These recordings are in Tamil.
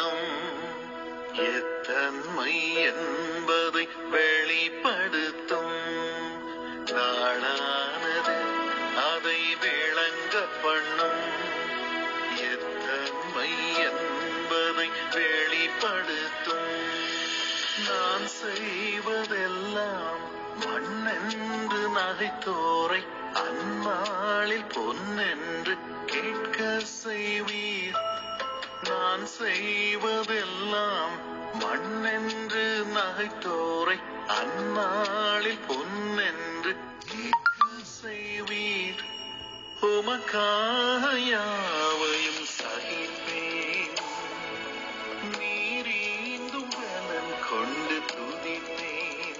பண்ணும். எத்தன்மை என்பதை வெளிப்படுத்தும். நாளானது அதை விளங்க பண்ணும். எத்தன்மை என்பதை வெளிப்படுத்தும். நான் செய்வதெல்லாம் மண்ணென்று நகைத்தோரை அந்நாளில் பொன்னென்று கேட்க செய்வீர். நான் செய்வதெல்லாம் மண்ணென்று நகைத்தோரை அந்நாளில் பொன்னென்று கேட்க செய்வீர். உமக்காக யாவையும் சகிப்பேன். நீரீந்தும் பலன் கொண்டு துதிப்பேன்.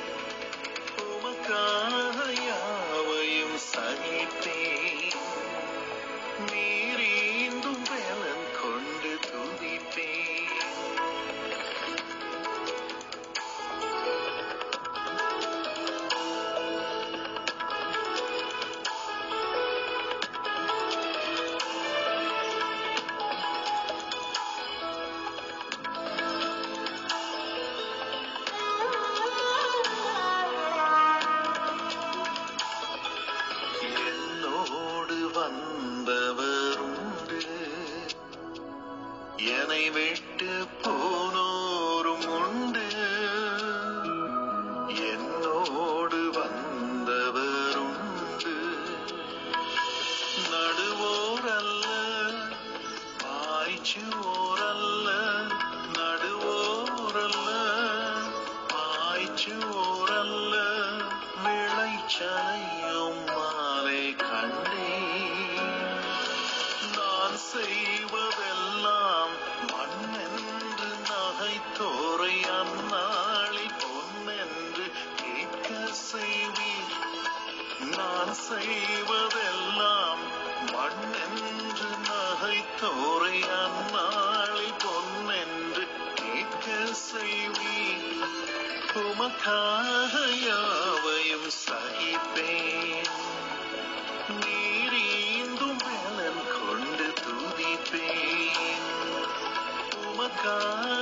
உமக்காக யாவையும் சகிப்பேன். நீரீந்தும் பலன் கொண்டு துதிப்பேன். என்னோடு வந்தவருண்டு, என்னை விட்டு போனோரும் உண்டு. என்னோடு வந்தவருண்டு, நடுவோரல்ல பாய்ச்சுவோரல்ல. நடுவோரல்ல பாய்ச்சுவோரல்ல. விளைச்சலையும் மாலை கண்டே. நான் செய்வதெல்லாம் மண்ணென்று நகைத்தோரை அந்நாளில் பொன்னென்று கேட்க செய்வீர். நான் செய்வதெல்லாம் மண்ணென்று நகைத்தோரை அந்நாளில் பொன்னென்று கேட்க செய்வீர். உமக்காக யாவையும் சகிப்பேன். நீரீந்தும் பலன் கொண்டு துதிப்பேன். உமக்காக